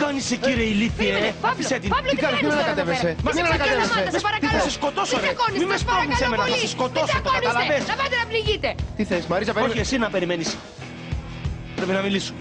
κάνεις εκεί ρε ηλίθιε? Άφησέ την. Παύλο, τι κάνεις, μην ανακατεύεσαι. Μην ανακατεύεσαι. Τι θα σε σκοτώσω ρε. Μη με σπρώχνεις εμένα, θα σε σκοτώσω, το καταλαβαίνεις. Να πάτε να πληγείτε. Τι θες, Μαρίζα, Όχι, περίμενε. εσύ να περιμένεις. Πρέπει να μιλήσουμε.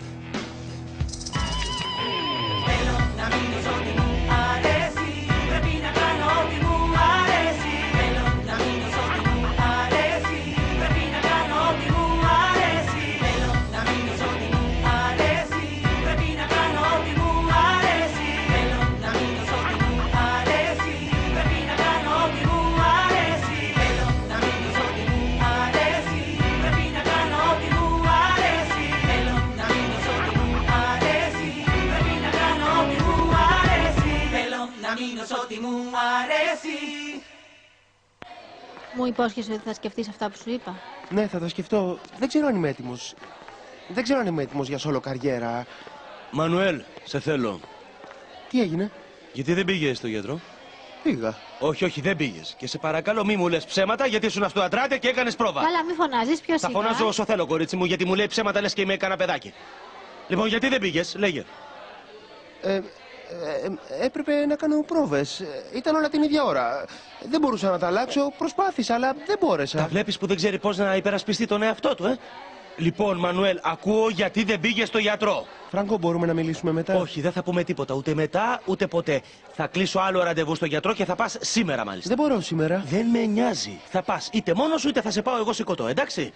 Μου υπόσχεσαι ότι θα σκεφτείς αυτά που σου είπα. Ναι, θα τα σκεφτώ. Δεν ξέρω αν είμαι έτοιμος. Δεν ξέρω αν είμαι έτοιμος για σόλο καριέρα. Μανουέλ, σε θέλω. Τι έγινε? Γιατί δεν πήγες στο γιατρό? Πήγα. Όχι, όχι, δεν πήγες. Και σε παρακαλώ μη μου λες ψέματα γιατί ήσουν στο Αντράτε και έκανες πρόβα. Καλά, μη φωνάζεις, ποιος Θα είπα. φωνάζω όσο θέλω, κορίτσι μου, γιατί μου λέει ψέματα λες και είμαι κανένα παιδάκι. Λοιπόν, γιατί δεν πήγες, λέγε. Έπρεπε να κάνω πρόβες. Ήταν όλα την ίδια ώρα. Δεν μπορούσα να τα αλλάξω. Προσπάθησα, αλλά δεν μπόρεσα. Τα βλέπεις που δεν ξέρει πώς να υπερασπιστεί τον εαυτό του, Λοιπόν, Μανουέλ, ακούω γιατί δεν πήγες στο γιατρό. Φράγκο, μπορούμε να μιλήσουμε μετά? Όχι, δεν θα πούμε τίποτα, ούτε μετά, ούτε ποτέ. Θα κλείσω άλλο ραντεβού στο γιατρό και θα πας σήμερα, μάλιστα. Δεν μπορώ σήμερα. Δεν με νοιάζει. Θα πας είτε μόνος σου είτε θα σε πάω εγώ σηκωτό, εντάξει.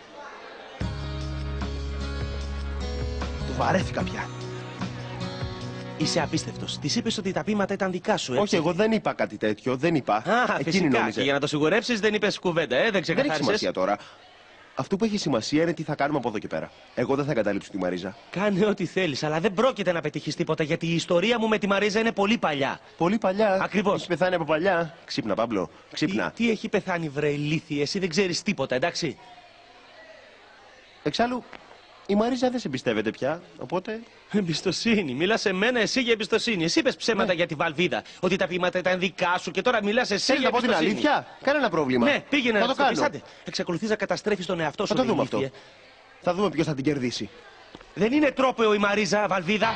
Το βαρέθηκα πια. Είσαι απίστευτος. Της είπες ότι τα πείματα ήταν δικά σου, έτσι. Όχι, εγώ δεν είπα κάτι τέτοιο. Δεν είπα. Α, Εκείνη φυσικά. νόμιζε. Και για να το σιγουρέψεις δεν είπες κουβέντα, δεν Δεν έχει ξεκαθάρισες. σημασία τώρα. Αυτό που έχει σημασία είναι τι θα κάνουμε από εδώ και πέρα. Εγώ δεν θα εγκαταλείψω τη Μαρίζα. Κάνε ό,τι θέλεις, αλλά δεν πρόκειται να πετύχεις τίποτα γιατί η ιστορία μου με τη Μαρίζα είναι πολύ παλιά. Πολύ παλιά. Ακριβώς. Έχει πεθάνει από παλιά. Ξύπνα, Παύλο. Ξύπνα. Τι έχει πεθάνει, βρε ηλίθιε, εσύ δεν ξέρεις τίποτα, εντάξει. Εξάλλου, η Μαρίζα δεν σε εμπιστεύεται πια. Οπότε. Εμπιστοσύνη. Μιλά σε μένα εσύ για εμπιστοσύνη. Εσύ είπες ψέματα για τη Βαλβίδα. Ότι τα πείματα ήταν δικά σου και τώρα μιλάς εσύ Θέλεις για να πω την εμπιστοσύνη. αλήθεια? Κανένα πρόβλημα. Ναι, πήγαινε θα να το κάνω. πεις. Εξακολουθείς να καταστρέφεις τον εαυτό σου. Θα το ρε δούμε ηλίθιε. αυτό. Θα δούμε ποιος θα την κερδίσει. Δεν είναι τρόπαιο η Μαρίζα, Βαλβίδα.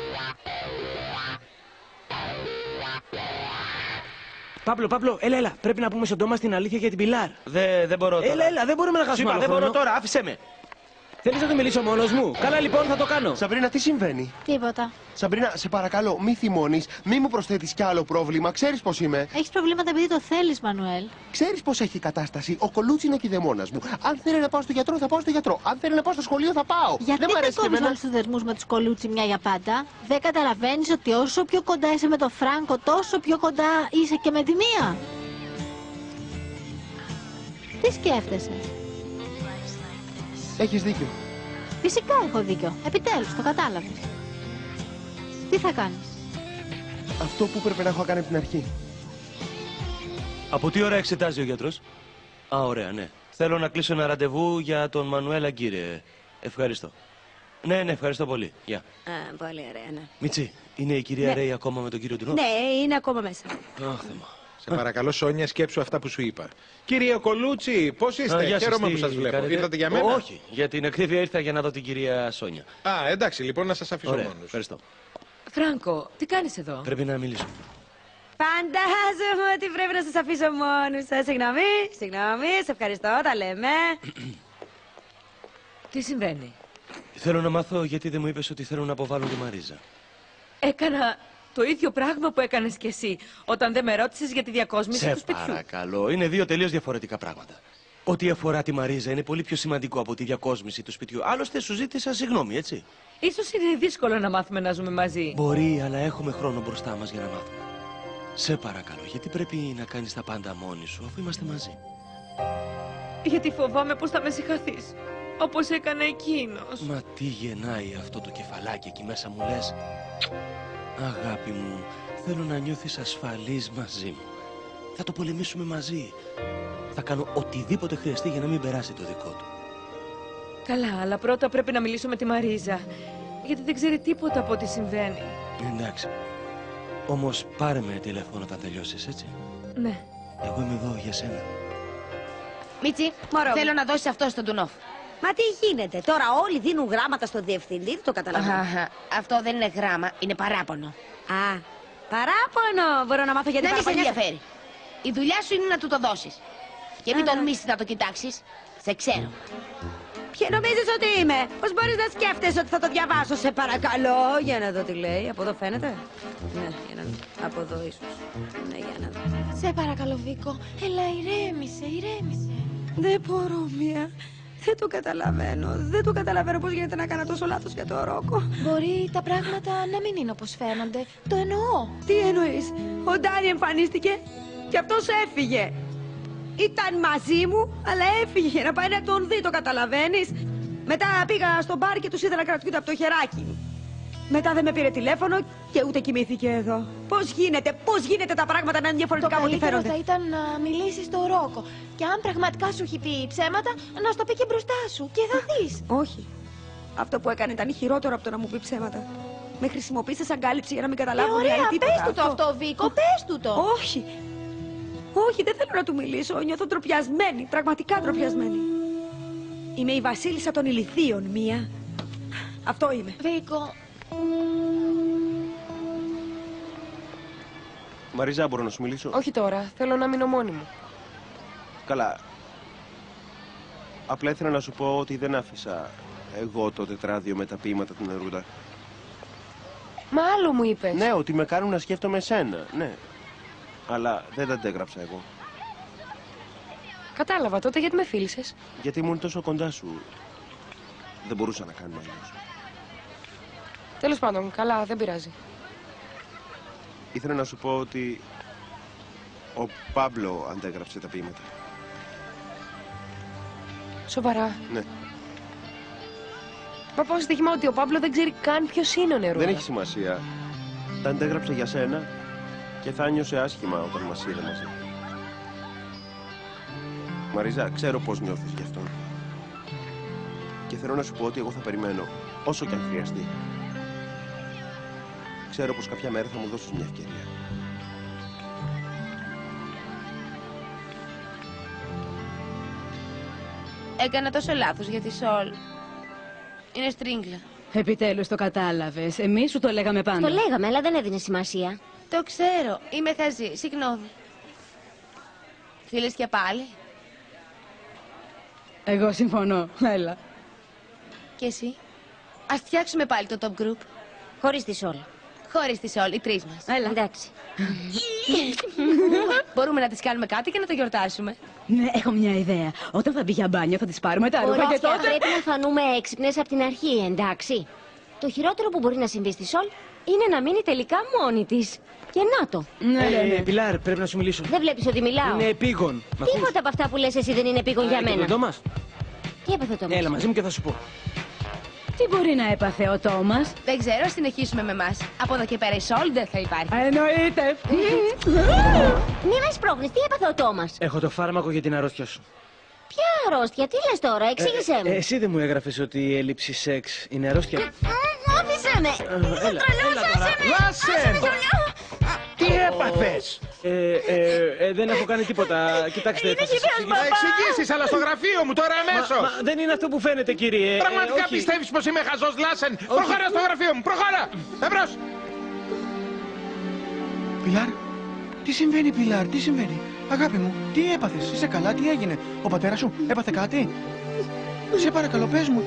Παύλο, έλα. Πρέπει να πούμε στον Τόμας την αλήθεια για την Πιλάρ. Δεν μπορώ τώρα. Έλα, δεν μπορούμε να Σου χάσουμε είπα, άλλο δεν μπορώ χρόνο. τώρα, άφησέ με. Θέλεις να το μιλήσω μόνος μου? Καλά, λοιπόν, θα το κάνω. Σαμπρίνα, τι συμβαίνει? Τίποτα. Σαμπρίνα, σε παρακαλώ, μη θυμώνεις, μη μου προσθέτεις κι άλλο πρόβλημα. Ξέρεις πώς είμαι. Έχεις προβλήματα επειδή το θέλεις, Μανουέλ. Ξέρεις πώς έχει η κατάσταση. Ο Κολούτσι είναι κηδεμόνας μου. Αν θέλει να πάω στο γιατρό, θα πάω στο γιατρό. Αν θέλει να πάω στο σχολείο, θα πάω. Γιατί δεν μ' δεν αρέσει και κόβεις εμένα. όλους τους δεσμούς με τους Κολούτσι μια για πάντα? Δεν καταλαβαίνεις ότι όσο πιο κοντά είσαι με τον Φράγκο, τόσο πιο κοντά είσαι και με τη μία? Τι σκέφτεσαι? Έχεις δίκιο. Φυσικά έχω δίκιο. Επιτέλους, το κατάλαβες. Τι θα κάνεις? Αυτό που πρέπει να έχω κάνει από την αρχή. Από τι ώρα εξετάζει ο γιατρός? Α, ωραία, ναι. Θέλω να κλείσω ένα ραντεβού για τον Μανουέλ Αγκύρε. Ευχαριστώ. Ναι, ευχαριστώ πολύ. Γεια. Α, πολύ ωραία, ναι. Μιτσί, είναι η κυρία Ναι. Ρέι ακόμα με τον κύριο Ντουνό? Ναι, είναι ακόμα μέσα. Αχ, Θεέ. Σε παρακαλώ, Σόνια, σκέψου αυτά που σου είπα. Κύριε Κολούτσι, πώς είστε? Γεια σας, Χαίρομαι τι που σας βλέπω. κάνετε? Ήρθατε για μένα? Όχι, για την ακρίβεια ήρθα για να δω την κυρία Σόνια. Α, εντάξει, λοιπόν, να σας αφήσω Ωραία, μόνος. ευχαριστώ. Φράνκο, τι κάνεις εδώ? Πρέπει να μιλήσω. Φαντάζομαι ότι πρέπει να σας αφήσω μόνους σας. Συγγνώμη, σε ευχαριστώ, τα λέμε. Τι συμβαίνει? Θέλω να μάθω γιατί δεν μου είπες ότι θέλουν να αποβάλουν τη Μαρίζα. Έκανα το ίδιο πράγμα που έκανες κι εσύ όταν δεν με ρώτησες για τη διακόσμηση Σε του σπιτιού. παρακαλώ, είναι δύο τελείως διαφορετικά πράγματα. Ό,τι αφορά τη Μαρίζα είναι πολύ πιο σημαντικό από τη διακόσμηση του σπιτιού. Άλλωστε, σου ζήτησα συγγνώμη, έτσι. Ίσως είναι δύσκολο να μάθουμε να ζούμε μαζί. Μπορεί, αλλά έχουμε χρόνο μπροστά μας για να μάθουμε. Σε παρακαλώ, γιατί πρέπει να κάνεις τα πάντα μόνη σου αφού είμαστε μαζί? Γιατί φοβάμαι πως θα με συγχαθείς. Όπως έκανε εκείνος. Μα τι γεννάει αυτό το κεφαλάκι εκεί μέσα μου λες? Αγάπη μου, θέλω να νιώθεις ασφαλής μαζί μου. Θα το πολεμήσουμε μαζί. Θα κάνω οτιδήποτε χρειαστεί για να μην περάσει το δικό του. Καλά, αλλά πρώτα πρέπει να μιλήσω με τη Μαρίζα. Γιατί δεν ξέρει τίποτα από ό,τι συμβαίνει. Εντάξει. Όμως πάρε με τηλέφωνο όταν τελειώσεις, έτσι. Ναι. Εγώ είμαι εδώ για σένα. Μίτσι, Μωρό μου. θέλω να δώσεις αυτό στον Τουνόφ. Μα τι γίνεται, τώρα όλοι δίνουν γράμματα στο διευθυντή, δεν το καταλαβαίνω. Αυτό δεν είναι γράμμα, είναι παράπονο. Α, παράπονο! Μπορώ να μάθω γιατί Δεν σε παραπονιέσαι. ενδιαφέρει. Η δουλειά σου είναι να του το δώσεις. Και μην τολμήσεις να το κοιτάξεις. Σε ξέρω. Ποια νομίζεις ότι είμαι? Πώς μπορείς να σκέφτεσαι ότι θα το διαβάσω, σε παρακαλώ? Για να δω τι λέει. Από εδώ φαίνεται. Ναι, για να δω. Από εδώ ίσως. Ναι, για να δω. Σε παρακαλώ, Βίκο, έλα ηρέμησε, ηρέμησε. Δεν μπορώ, Μία. Δεν το καταλαβαίνω. Δεν το καταλαβαίνω πώς γίνεται να κάνω τόσο λάθος για το Ρόκο. Μπορεί τα πράγματα να μην είναι όπως φαίνονται. Το εννοώ. Τι εννοείς? Ο Ντάνι εμφανίστηκε και αυτός έφυγε. Ήταν μαζί μου, αλλά έφυγε για να πάει να τον δει, το καταλαβαίνεις? Μετά πήγα στο μπαρ και τους είδα να κρατιούνται από το χεράκι μου. Μετά δεν με πήρε τηλέφωνο και ούτε κοιμήθηκε εδώ. Πώς γίνεται τα πράγματα να είναι διαφορετικά από ό,τι Το καλύτερο φαίνονται? θα ήταν να μιλήσεις στο Ρόκο. Και αν πραγματικά σου έχει πει ψέματα, να στο πει και μπροστά σου. Και θα δεις. Όχι. Αυτό που έκανε ήταν χειρότερο από το να μου πει ψέματα. Με χρησιμοποίησε σαν κάλυψη για να μην καταλάβω Ωραία, τίποτα. πες του το αυτό, Βίκο, πες του το. Όχι. Όχι, δεν θέλω να του μιλήσω. Νιώθω ντροπιασμένη. Πραγματικά ντροπιασμένη. Είμαι η βασίλισσα των ηλιθείων, Μία. Αυτό είμαι. Βίκο, Μαρίζα, μπορώ να σου μιλήσω? Όχι τώρα, θέλω να μείνω μόνη μου. Καλά. Απλά ήθελα να σου πω ότι δεν άφησα εγώ το τετράδιο με τα ποίηματα του Νερούδα. Μα άλλο μου είπες. Ναι, ότι με κάνουν να σκέφτομαι εσένα, ναι. Αλλά δεν τα αντέγραψα εγώ. Κατάλαβα τότε γιατί με φίλησες. Γιατί ήμουν τόσο κοντά σου. Δεν μπορούσα να κάνω αλλιώς. Τέλος πάντων, καλά, δεν πειράζει. Ήθελα να σου πω ότι ο Πάμπλο αντέγραψε τα ποίηματα. Σοβαρά. Ναι. Μα πάω στοίχημα ότι ο Πάμπλο δεν ξέρει καν ποιος είναι ο Νερούδα. Δεν έχει σημασία. Τα αντέγραψε για σένα και θα νιώσε άσχημα όταν μας είδε μαζί. Μαρίζα, ξέρω πώς νιώθεις γι' αυτό. Και θέλω να σου πω ότι εγώ θα περιμένω όσο και αν χρειαστεί. Ξέρω πως κάποια μέρα θα μου δώσεις μια ευκαιρία. Έκανα τόσο λάθος για τη Σολ. Είναι στρίγκλα. Επιτέλους το κατάλαβες. Εμείς σου το λέγαμε πάντα. Το λέγαμε, αλλά δεν έδινε σημασία. Το ξέρω. Είμαι χαζή. Συγγνώμη. Θέλεις και πάλι? Εγώ συμφωνώ. Έλα. Και εσύ? Ας φτιάξουμε πάλι το top group. Χωρίς τη Σόλ. Χωρίς τις όλοι, οι τρεις μας. Έλα. Εντάξει. Μπορούμε να τις κάνουμε κάτι και να το γιορτάσουμε. Ναι, έχω μια ιδέα. Όταν θα μπει για μπάνιο θα της πάρουμε τα ρούχα και τότε... Πρέπει να φανούμε έξυπνες από την αρχή, εντάξει. Το χειρότερο που μπορεί να συμβεί στη Σόλ είναι να μείνει τελικά μόνη της. Και να το. Ναι, Πιλάρ, πρέπει να σου μιλήσω. Δεν βλέπεις ότι μιλάω? Είναι επίγον. Μ' ακούς? Τίποτα από αυτά που λες εσύ δεν είναι επίγον για Και μένα. τον Τόμας. Τι έπαθε ο Τόμας? Έλα μαζί μου και θα σου πω. Τι μπορεί να έπαθε ο Τόμας? Δεν ξέρω, ας συνεχίσουμε με εμάς. Από εδώ και πέρα η Σολ δεν θα υπάρχει. Εννοείται. Μη με πρόχνεις, τι έπαθε ο Τόμας? Έχω το φάρμακο για την αρρώστια σου. Ποια αρρώστια, τι λες τώρα, εξήγησέ μου. Εσύ δεν μου έγραφες ότι η έλλειψη σεξ είναι αρρώστια? Άφησέ με. Έλα, Λάσεν! Τι έπαθες? δεν έχω κάνει τίποτα. Κοιτάξτε, θα σας εξηγήσω. Θα εξηγήσεις, αλλά στο γραφείο μου τώρα αμέσως. Μα δεν είναι αυτό που φαίνεται, κύριε. Πραγματικά όχι. πιστεύεις πως είμαι χαζός, Λάσεν? Προχώρα στο γραφείο μου, προχώρα! Εμπρός! Πιλάρ, τι συμβαίνει, Πιλάρ, τι συμβαίνει? Αγάπη μου, τι έπαθες, είσαι καλά, τι έγινε? Ο πατέρας σου έπαθε κάτι? Σε παρακαλώ, πες μου.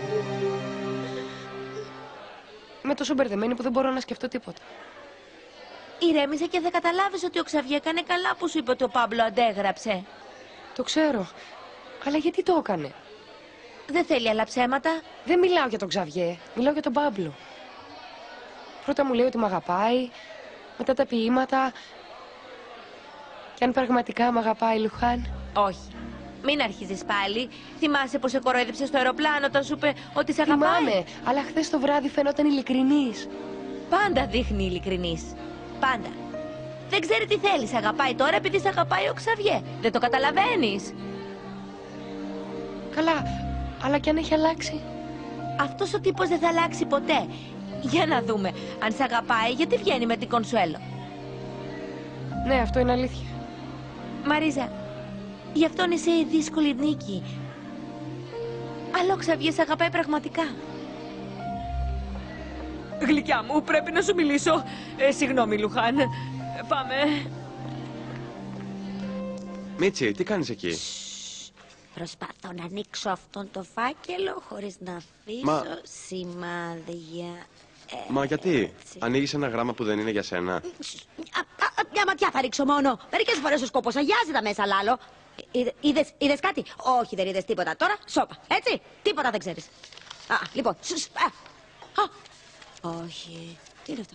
Είμαι τόσο μπερδεμένη που δεν μπορώ να σκεφτώ τίποτα. Ηρέμησε και θα καταλάβεις ότι ο Ξαβιέ έκανε καλά που σου είπε ότι ο Πάμπλο αντέγραψε. Το ξέρω. Αλλά γιατί το έκανε? Δεν θέλει άλλα ψέματα. Δεν μιλάω για τον Ξαβιέ. Μιλάω για τον Πάμπλο. Πρώτα μου λέει ότι μ' αγαπάει, μετά τα ποίηματα. Και αν πραγματικά μ' αγαπάει, Λουχάν. Όχι. Μην αρχίζεις πάλι. Θυμάσαι πως σε κοροϊδέψε στο αεροπλάνο όταν σου είπε ότι σε αγαπάει? Θυμάμαι, αλλά χθες το βράδυ φαινόταν ειλικρινής. Πάντα δείχνει ειλικρινής. Πάντα. Δεν ξέρει τι θέλει. Σε αγαπάει τώρα επειδή σε αγαπάει ο Ξαβιέ. Δεν το καταλαβαίνεις? Καλά, αλλά κι αν έχει αλλάξει. Αυτός ο τύπος δεν θα αλλάξει ποτέ. Για να δούμε. Αν σε αγαπάει, γιατί βγαίνει με την Κονσουέλο? Ναι, αυτό είναι αλήθεια. Μαρίζα, γι' αυτόν είσαι η δύσκολη νίκη. Αλλά ο Ξαβιέ σε αγαπάει πραγματικά. Γλυκιά μου, πρέπει να σου μιλήσω. Συγγνώμη, Λουχάν. Πάμε. Μίτσι, τι κάνεις εκεί? Προσπαθώ να ανοίξω αυτόν το φάκελο χωρίς να αφήσω σημάδια. Μα γιατί? Ανοίγεις ένα γράμμα που δεν είναι για σένα. Μια ματιά θα ρίξω μόνο. Μερικές φορές ο σκοπός αγιάζει τα μέσα, Λάλο. Είδες κάτι? Όχι, δεν είδες τίποτα. Τώρα, σώπα. Έτσι, τίποτα δεν ξέρεις. Λοιπόν. Όχι. Τι είναι αυτό?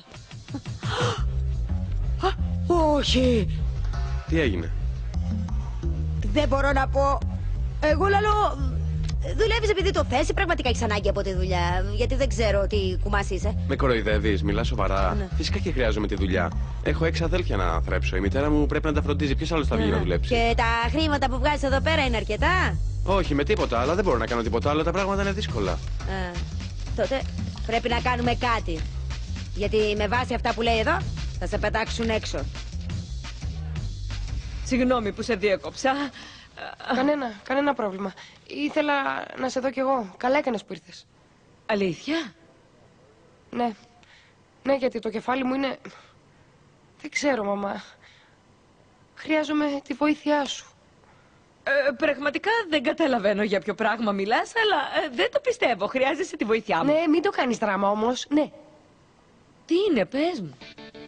Όχι. Τι έγινε? Δεν μπορώ να πω. Εγώ, Λάλο, δουλεύεις επειδή το θες ή πραγματικά έχεις ανάγκη από τη δουλειά? Γιατί δεν ξέρω τι κουμάς είσαι. Με κοροϊδεύεις, μιλάς σοβαρά. Ναι. Φυσικά και χρειάζομαι τη δουλειά. Έχω 6 αδέλφια να θρέψω. Η μητέρα μου πρέπει να τα φροντίζει. Ποιος άλλος θα βγει να δουλέψει? Και τα χρήματα που βγάζεις εδώ πέρα είναι αρκετά? Όχι, με τίποτα, αλλά δεν μπορώ να κάνω τίποτα άλλο. Τα πράγματα είναι δύσκολα. Τότε πρέπει να κάνουμε κάτι. Γιατί με βάση αυτά που λέει εδώ, θα σε πετάξουν έξω. Συγγνώμη που σε διέκοψα. Κανένα πρόβλημα. Ήθελα να σε δω κι εγώ. Καλά έκανες που ήρθες. Αλήθεια? Ναι. Ναι, γιατί το κεφάλι μου είναι... Δεν ξέρω, μαμά. Χρειάζομαι τη βοήθειά σου. Πραγματικά δεν καταλαβαίνω για ποιο πράγμα μιλάς, αλλά δεν το πιστεύω. Χρειάζεσαι τη βοήθειά μου. Ναι, μην το κάνεις δράμα όμως. Ναι. Τι είναι, πες μου.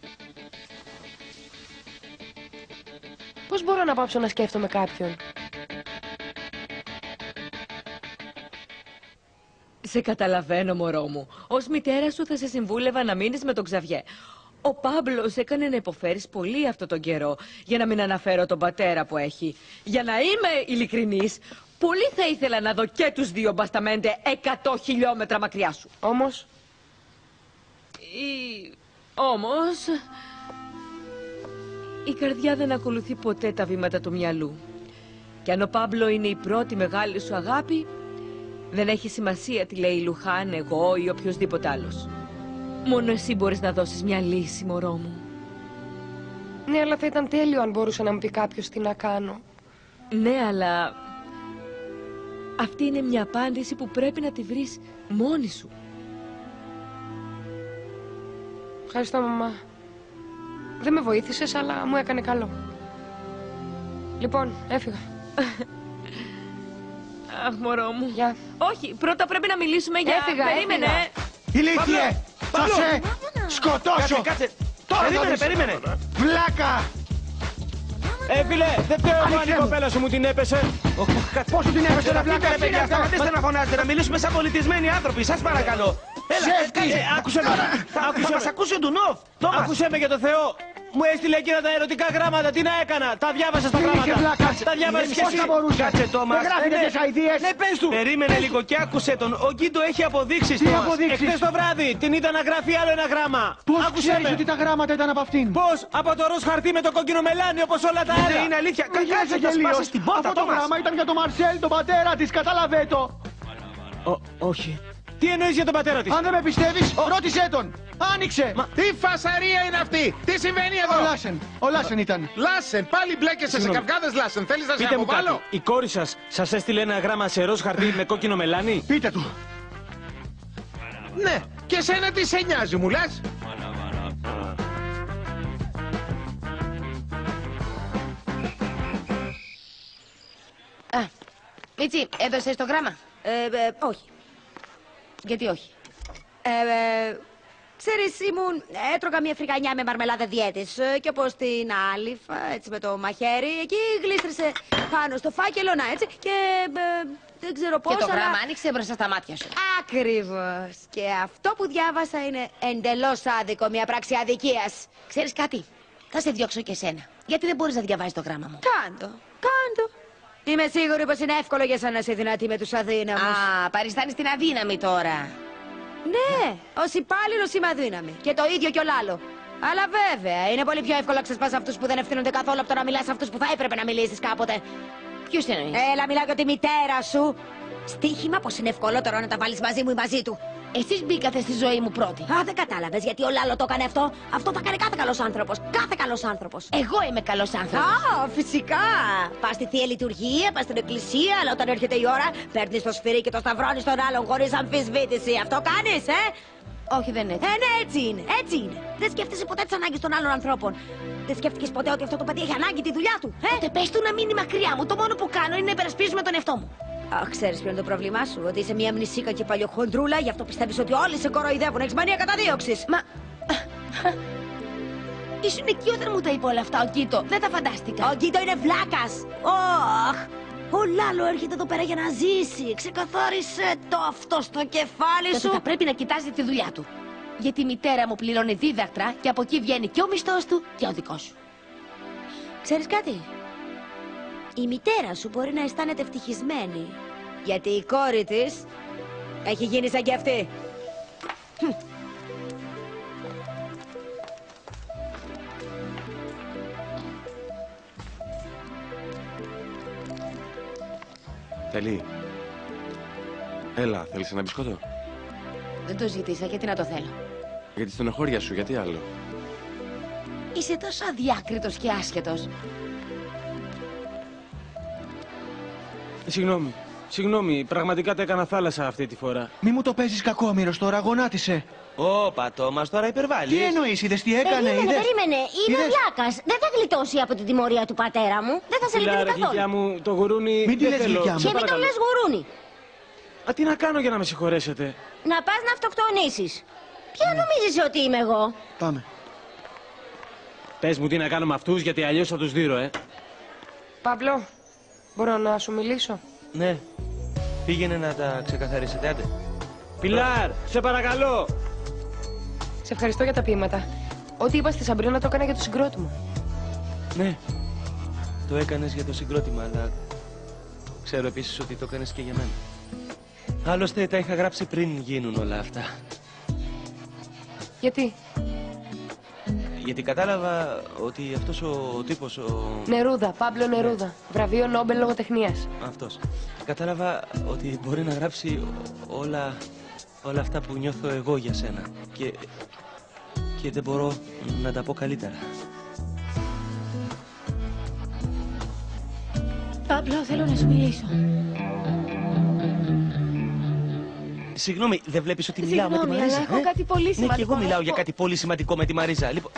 Πώς μπορώ να πάψω να σκέφτομαι κάποιον? Σε καταλαβαίνω, μωρό μου. Ως μητέρα σου θα σε συμβούλευα να μείνεις με τον Ξαβιέ. Ο Πάμπλος έκανε να υποφέρεις πολύ αυτό τον καιρό, για να μην αναφέρω τον πατέρα που έχει. Για να είμαι ειλικρινής, πολύ θα ήθελα να δω και τους δύο μπασταμέντε 100 χιλιόμετρα μακριά σου. Όμως... Όμως... Η καρδιά δεν ακολουθεί ποτέ τα βήματα του μυαλού. Και αν ο Πάμπλο είναι η πρώτη μεγάλη σου αγάπη, δεν έχει σημασία τι λέει η Λουχάν, εγώ ή οποιοδήποτε άλλος. Μόνο εσύ μπορείς να δώσεις μια λύση, μωρό μου. Ναι, αλλά θα ήταν τέλειο αν μπορούσε να μου πει κάποιος τι να κάνω. Ναι, αλλά... αυτή είναι μια απάντηση που πρέπει να τη βρεις μόνη σου. Ευχαριστώ, μαμά. Δεν με βοήθησες, αλλά μου έκανε καλό. Λοιπόν, έφυγα. Αχ, μωρό μου. Γεια. Όχι, πρώτα πρέπει να μιλήσουμε για... Έφυγα, Περίμενε. Ηλίθιε! Θα σε σκοτώσω! Κάτσε. Τώρα περίμενε. Βλάκα! Φίλε, δεν φταίω εγώ αν η κοπέλα σου μου την έπεσε. Πώς σου την έπεσε να βλάκα, παιδιά, σταματήστε να φωνάζετε, να μιλήσουμε σαν πολιτισμένοι άνθρωποι, σας παρακαλώ. Έλα, κάτσε, άκουσε με. Θα μας ακούσει ο Ντουνόφ. Άκουσε με για το Θεό. Μου έστειλε εκείνα τα ερωτικά γράμματα, τι να έκανα. Τα διάβασα τα γράμματα. Τα διάβασες κι εσύ. Κάτσε, Τόμας. Δεν γράφει τέτοιες αηδίες. Ναι, πες του. Περίμενε λίγο και άκουσε τον. Ο Γκίντο έχει αποδείξεις, Τόμας. Εχθές το βράδυ την είδα να γράφει άλλο ένα γράμμα. Πώς ξέρεις ότι τα γράμματα ήταν από αυτήν? Πώς? Από το ροζ χαρτί με το κόκκινο μελάνι όπως όλα τα άλλα. Είναι αλήθεια. Κάτσε, θα σπάσεις την πόρτα, αυτό το γράμμα ήταν για τον Μαρσέλ, τον πατέρα της, κατάλαβε το. Όχι. Τι εννοείς για τον πατέρα της? Αν δεν με πιστεύεις, ρώτησέ τον. Άνοιξε! Τι φασαρία είναι αυτή! Τι συμβαίνει εδώ! Ο Λάσεν ήταν. Λάσεν, πάλι μπλέκεσαι σε καυγάδες, Λάσεν. Θέλεις να σε Πείτε μου αποβάλω? κάτι. Η κόρη σας έστειλε ένα γράμμα σε ροζ χαρτί με κόκκινο μελάνι? Πείτε του. Ναι, και σένα τι σε νοιάζει, μου λες? Μίτσι, έδωσες το γράμμα? Όχι. Γιατί όχι? Ξέρεις, έτρωγα μια φρικανιά με μαρμελάδα διέτης και όπως την άλυφα, έτσι με το μαχαίρι, εκεί γλίστρησε πάνω στο φάκελο, να έτσι, και δεν ξέρω πώς, Και το αλλά... γράμμα άνοιξε μπροστά στα μάτια σου. Ακριβώς. Και αυτό που διάβασα είναι εντελώς άδικο, μια πράξη αδικίας. Ξέρεις κάτι? Θα σε διώξω και εσένα. Γιατί δεν μπορείς να διαβάζεις το γράμμα μου? Κάντο. Είμαι σίγουρη πως είναι εύκολο για σένα να είσαι δυνατή με τους αδύναμους. Παριστάνεις την αδύναμη τώρα. Ναι, ως υπάλληλος είμαι αδύναμη. Και το ίδιο κι ο Λάλο. Αλλά βέβαια, είναι πολύ πιο εύκολο να ξεσπάς αυτούς που δεν ευθύνονται καθόλου από το να μιλάς σε αυτούς που θα έπρεπε να μιλήσεις κάποτε. Ποιους εννοείς? Έλα, μιλάω για τη μητέρα σου. Στοίχημα πως είναι ευκολότερο να τα βάλεις μαζί μου ή μαζί του. Εσείς μπήκατε στη ζωή μου πρώτη. Α, δεν κατάλαβες γιατί ο Λάλο το έκανε αυτό. Αυτό θα κάνει κάθε καλός άνθρωπος. Κάθε καλός άνθρωπος. Εγώ είμαι καλός άνθρωπος. Α, φυσικά. Πας στη Θεία Λειτουργία, πας στην εκκλησία, αλλά όταν έρχεται η ώρα, παίρνεις το σφυρί και το σταυρώνεις τον άλλον χωρίς αμφισβήτηση. Αυτό κάνεις, Όχι, δεν είναι έτσι. Ναι, έτσι είναι. Έτσι είναι. Δεν σκέφτεσαι ποτέ τις ανάγκες των άλλων ανθρώπων. Δεν σκέφτηκες ποτέ ότι αυτό το παιδί έχει ανάγκη τη δουλειά του, Τότε πες του να μείνει μακριά μου. Το μόνο που κάνω είναι να υπερασπίζουμε τον εαυτό μου. Αχ, ξέρεις ποιο είναι το πρόβλημά σου? Ότι είσαι μια μνησίκα και παλιοχοντρούλα, γι' αυτό πιστεύεις ότι όλοι σε κοροϊδεύουν. Έχεις μανία καταδίωξης. Μα. Ήσουν εκεί όταν μου τα είπε όλα αυτά, ο Γκίτο. Δεν τα φαντάστηκα. Ο Γκίτο είναι βλάκας. Ωχ. Ο Λάλο έρχεται εδώ πέρα για να ζήσει. Ξεκαθάρισε το αυτό στο κεφάλι σου. Τότε θα πρέπει να κοιτάζει τη δουλειά του. Γιατί η μητέρα μου πληρώνει δίδακτρα και από εκεί βγαίνει και ο μισθός του και ο δικός σου. Ξέρεις κάτι? Η μητέρα σου μπορεί να αισθάνεται ευτυχισμένη. Γιατί η κόρη της έχει γίνει σαν κι αυτή. Τελεί. Έλα, θέλεις ένα μπισκότο? Δεν το ζήτησα, γιατί να το θέλω. Για τη στενοχώρια σου, γιατί άλλο? Είσαι τόσο αδιάκριτος και άσχετος. Συγγνώμη, πραγματικά τα έκανα θάλασσα αυτή τη φορά. Μη μου το παίζεις κακόμοιρος τώρα, γονάτισε. Όπα, Τόμας, τώρα υπερβάλλεις. Τι εννοείς, είδες τι έκανε, είδες? Περίμενε, είναι ο Βλάκας. Δεν θα γλιτώσει από την τιμωρία του πατέρα μου. Δεν θα σε λυπηθεί καθόλου. Γλυκιά μου, το γουρούνι. Μην τη δεν λες θέλω. γλυκιά μου. Και μην το λες γουρούνι. Α, τι να κάνω για να με συγχωρέσετε? Να πας να αυτοκτονήσεις. Ποια νομίζεις ότι είμαι εγώ? Πάμε. Πες μου τι να κάνω με αυτούς, γιατί αλλιώς θα τους δείρω, Παύλο, μπορώ να σου μιλήσω? Ναι. Πήγαινε να τα ξεκαθαρίσετε, άντε. Πιλάρ, σε παρακαλώ. Σε ευχαριστώ για τα ποίηματα. Ό,τι είπα στη Σαμπρίνα το έκανα για το συγκρότημα. Ναι. Το έκανες για το συγκρότημα, αλλά ξέρω επίσης ότι το έκανες και για μένα. Άλλωστε τα είχα γράψει πριν γίνουν όλα αυτά. Γιατί? Γιατί κατάλαβα ότι αυτός ο τύπος, Νερούδα, Παύλο Νερούδα. Βραβείο Νόμπελ λογοτεχνίας. Αυτός. Κατάλαβα ότι μπορεί να γράψει όλα αυτά που νιώθω εγώ για σένα. Και δεν μπορώ να τα πω καλύτερα. Παύλο, θέλω να σου μιλήσω. Συγγνώμη, δεν βλέπεις ότι μιλάω με τη Μαρίζα? Αλλά έχω κάτι πολύ σημαντικό. Ναι, και εγώ μιλάω για κάτι πολύ σημαντικό με τη Μαρίζα. Λοιπόν...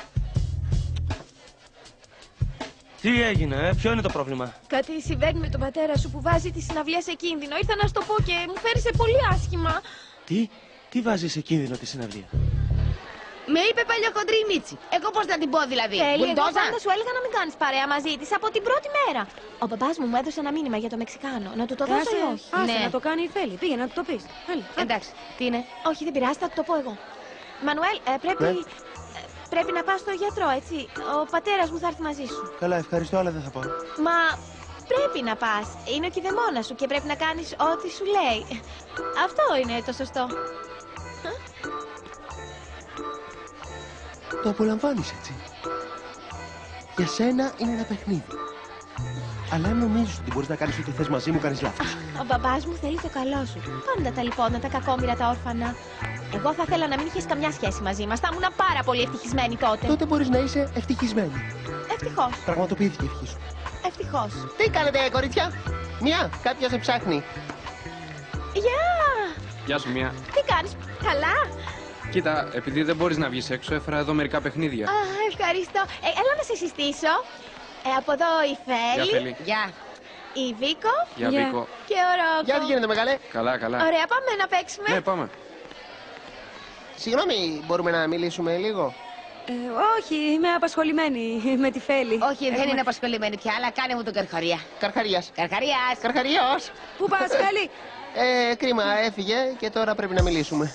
Τι έγινε, ποιο είναι το πρόβλημα? Κάτι συμβαίνει με τον πατέρα σου που βάζει τη συναυλία σε κίνδυνο. Ήρθα να σου το πω και μου φέρει σε πολύ άσχημα. Τι βάζει σε κίνδυνο τη συναυλία? Με είπε παλιοχοντρή η Μίτσι. Εγώ πώς να την πω δηλαδή? Τέλει, εγώ πάντα σου έλεγα να μην κάνεις παρέα μαζί της από την πρώτη μέρα. Ο παπάς μου έδωσε ένα μήνυμα για το Μεξικάνο. Να του το δώσω ή όχι? Άσε να το κάνει η Θέλει. Πήγαινε να του το πεις. Εντάξει, τι είναι? Όχι, δεν πειράζει, θα του το πω εγώ. Μανουέλ, πρέπει να πας στο γιατρό, έτσι. Ο πατέρας μου θα έρθει μαζί σου. Καλά, ευχαριστώ, αλλά δεν θα πάω. Μα πρέπει να πας. Είναι ο κηδεμόνας σου και πρέπει να κάνεις ό,τι σου λέει. Αυτό είναι το σωστό. Το απολαμβάνεις έτσι. Για σένα είναι ένα παιχνίδι. Αλλά αν νομίζεις ότι μπορείς να κάνεις ό,τι θες μαζί μου, κάνεις λάθος. Ο μπαμπάς μου θέλει το καλό σου. Πάντα τα λιπόνα, τα κακόμοιρα, τα όρφανα. Εγώ θα ήθελα να μην είχες καμιά σχέση μαζί μας. Θα ήμουν πάρα πολύ ευτυχισμένη τότε. Τότε μπορείς να είσαι ευτυχισμένη. Ευτυχώς. Πραγματοποιήθηκε η ευχή σου. Ευτυχώς. Τι κάνετε, κορίτσια? Κάποιος σε ψάχνει. Γεια σου, Μία. Τι κάνεις, καλά? Κοίτα, επειδή δεν μπορείς να βγεις έξω, έφερα εδώ μερικά παιχνίδια. Ευχαριστώ. Έλα να σε συστήσω. Από εδώ η Φέλη. Γεια, Φέλη. Γεια. Η Βίκο. Γεια, Βίκο. Και ο Ρόκο. Γεια, τι γίνεται, μεγάλε? Καλά, καλά. Ωραία, πάμε να παίξουμε. Ναι, πάμε. Συγγνώμη, μπορούμε να μιλήσουμε λίγο? Όχι, είμαι απασχολημένη με τη Φέλη. Όχι, δεν είναι απασχολημένη πια, αλλά κάνε μου τον Καρχαρία. Καρχαρίας. Καρχαριός. Πού πας, Φέλη? Κρίμα, έφυγε και τώρα πρέπει να μιλήσουμε.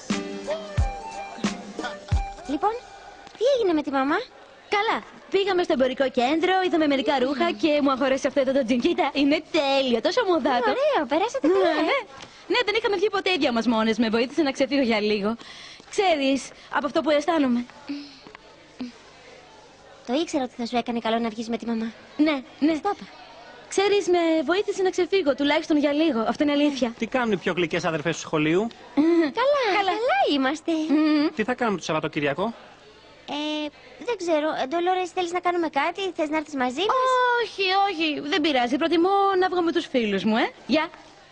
Λοιπόν, τι έγινε με τη μαμά? Καλά. Πήγαμε στο εμπορικό κέντρο, είδαμε μερικά ρούχα και μου αγόρεσε αυτό το τζιν. Κοίτα, είναι τέλειο, τόσο μοδάτο. Ωραίο, περάσατε καλά. Ναι, δεν είχαμε βγει ποτέ οι δυο μας μόνες. Με βοήθησε να ξεφύγω για λίγο. Ξέρεις, από αυτό που αισθάνομαι. Το ήξερα ότι θα σου έκανε καλό να βγεις με τη μαμά. Ναι. Στόπα. Ξέρεις, με βοήθησε να ξεφύγω, τουλάχιστον για λίγο. Αυτό είναι αλήθεια. Τι κάνουν οι πιο γλυκές αδερφές του σχολείου? Καλά είμαστε. Τι θα κάνουμε το Σαββατοκυριακό? Δεν ξέρω. Ντολόρες, θέλεις να κάνουμε κάτι? Θες να έρθεις μαζί μας? Όχι, δεν πειράζει. Προτιμώ να βγω με τους φίλους μου, Γεια.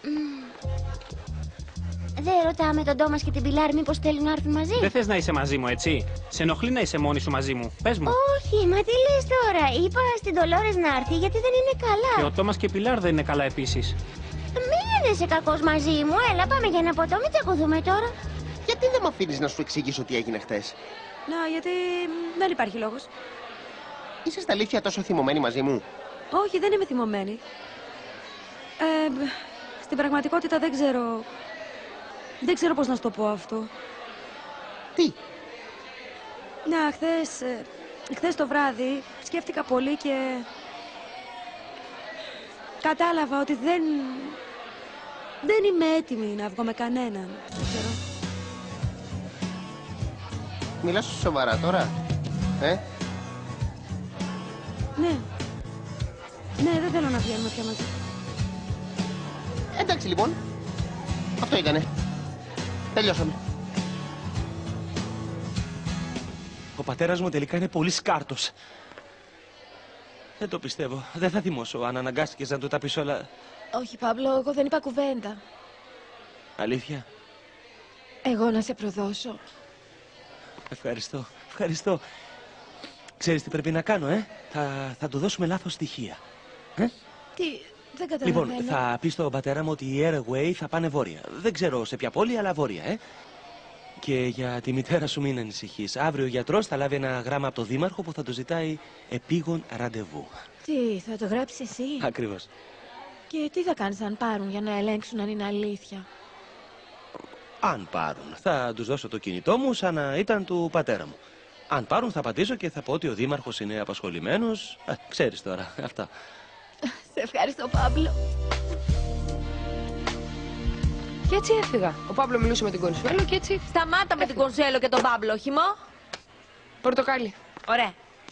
Δεν ρωτάμε τον Τόμας και την Πιλάρ μήπως θέλουν να έρθουν μαζί. Δεν θες να είσαι μαζί μου, έτσι? Σε ενοχλεί να είσαι μόνη σου μαζί μου? Πες μου. Όχι, μα τι λες τώρα? Είπα στην Ντολόρες να έρθει γιατί δεν είναι καλά. Και ο Τόμας και η Πιλάρ δεν είναι καλά επίσης. Μην είσαι κακός μαζί μου. Έλα, πάμε για ένα ποτό, μην τσακωθούμε τώρα. Γιατί δεν με αφήνεις να σου εξηγήσω τι έγινε χτες? Να, γιατί δεν υπάρχει λόγος. Είσαι στα αλήθεια τόσο θυμωμένη μαζί μου? Όχι, δεν είμαι θυμωμένη. Στην πραγματικότητα δεν ξέρω... Δεν ξέρω πώς να σου το πω αυτό. Τι? Να, χθες το βράδυ σκέφτηκα πολύ και... Κατάλαβα ότι δεν είμαι έτοιμη να βγω με κανέναν. Δεν ξέρω. Μιλάς σοβαρά τώρα, Ναι. Ναι, δεν θέλω να βγαίνουμε πια μαζί. Εντάξει λοιπόν. Αυτό ήτανε. Τελειώσαμε. Ο πατέρας μου τελικά είναι πολύ σκάρτος. Δεν το πιστεύω. Δεν θα θυμώσω αν αναγκάστηκες να του τα πεις όλα. Όχι, Παύλο, εγώ δεν είπα κουβέντα. Αλήθεια? Εγώ να σε προδώσω. Ευχαριστώ. Ξέρεις τι πρέπει να κάνω, Θα του δώσουμε λάθος στοιχεία. Τι, δεν καταλαβαίνω. Λοιπόν, θα πει στον πατέρα μου ότι οι Airway θα πάνε βόρεια. Δεν ξέρω σε ποια πόλη, αλλά βόρεια, Και για τη μητέρα σου μην ανησυχείς. Αύριο ο γιατρός θα λάβει ένα γράμμα από τον δήμαρχο που θα του ζητάει επίγον ραντεβού. Τι, θα το γράψεις εσύ? Ακριβώς. Και τι θα κάνεις αν πάρουν για να ελέγξουν αν είναι αλήθεια? Αν πάρουν, θα τους δώσω το κινητό μου σαν να ήταν του πατέρα μου. Αν πάρουν θα απαντήσω και θα πω ότι ο δήμαρχος είναι απασχολημένος. Ξέρεις τώρα, αυτά. Σε ευχαριστώ, Παύλο. Και έτσι έφυγα. Ο Παύλο μιλούσε με την Κονσουέλο και έτσι... Σταμάτα με την Κονσουέλο και τον Παύλο, χυμό. Πορτοκάλι. Ωραία.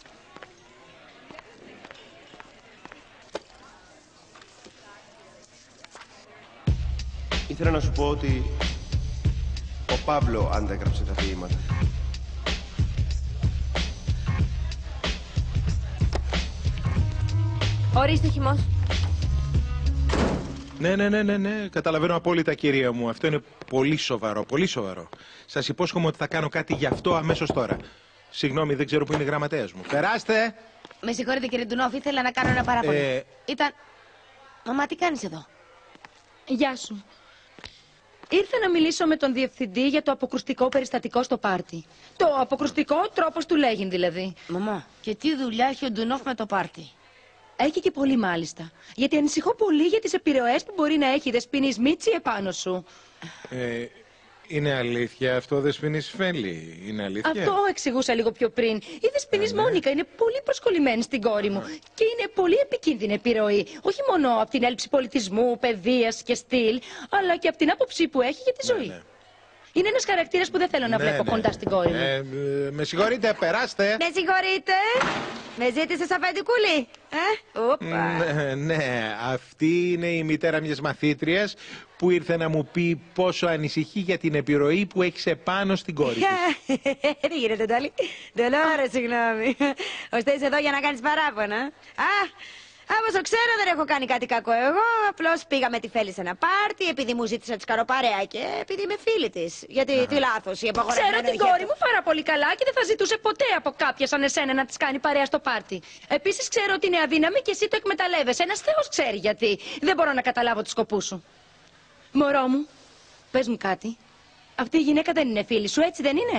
Ήθελα να σου πω ότι ο Παύλο αντέγραψε τα ποίηματα. Ορίστε, χυμός. Ναι. Καταλαβαίνω απόλυτα, κυρία μου. Αυτό είναι πολύ σοβαρό, πολύ σοβαρό. Σας υπόσχομαι ότι θα κάνω κάτι γι' αυτό αμέσως τώρα. Συγγνώμη, δεν ξέρω που είναι η γραμματέας μου. Περάστε! Με συγχωρείτε, κύριε Ντουνόφ, ήθελα να κάνω ένα παράπονο. Ήταν... Μαμά, τι κάνεις εδώ? Γεια σου. Ήρθα να μιλήσω με τον διευθυντή για το αποκρουστικό περιστατικό στο πάρτι. Το αποκρουστικό τρόπος του λέγειν δηλαδή. Μαμά, και τι δουλειά έχει ο Ντουνόφ με το πάρτι? Έχει και πολύ μάλιστα. Γιατί ανησυχώ πολύ για τις επιρροές που μπορεί να έχει η Δεσποινής Μίτσι επάνω σου. Είναι αλήθεια αυτό, Δεσποινής Φέλη? Είναι αλήθεια? Αυτό εξηγούσα λίγο πιο πριν. Η Δεσποινής Μόνικα είναι πολύ προσκολλημένη στην κόρη μου. Και είναι πολύ επικίνδυνη επιρροή. Όχι μόνο από την έλλειψη πολιτισμού, παιδείας και στυλ, αλλά και από την άποψη που έχει για τη ζωή. Είναι ένας χαρακτήρας που δεν θέλω να βλέπω κοντά στην κόρη μου. Με συγχωρείτε, περάστε. Με συγχωρείτε. Με ζήτησες αφεντικούλη. Ναι, αυτή είναι η μητέρα μιας μαθήτριας που ήρθε να μου πει πόσο ανησυχεί για την επιρροή που έχεις επάνω στην κόρη της. Τι γίνεται, Ντόλι? Ντολόρε, συγγνώμη. Ώστε είσαι εδώ για να κάνεις παράπονα. Όπως το ξέρω, δεν έχω κάνει κάτι κακό εγώ. Απλώς πήγα με τη Φέλη σε ένα πάρτι, επειδή μου ζήτησε να της κάνω παρέα και επειδή είμαι φίλη της. Γιατί τι λάθος, η απαγορευμένη. Ξέρω την κόρη μου πάρα πολύ καλά και δεν θα ζητούσε ποτέ από κάποια σαν εσένα να της κάνει παρέα στο πάρτι. Επίσης ξέρω ότι είναι αδύναμη και εσύ το εκμεταλλεύεσαι. Ένας Θεός ξέρει γιατί. Δεν μπορώ να καταλάβω τους σκοπούς σου. Μωρό μου, πες μου κάτι. Αυτή η γυναίκα δεν είναι φίλη σου, έτσι δεν είναι?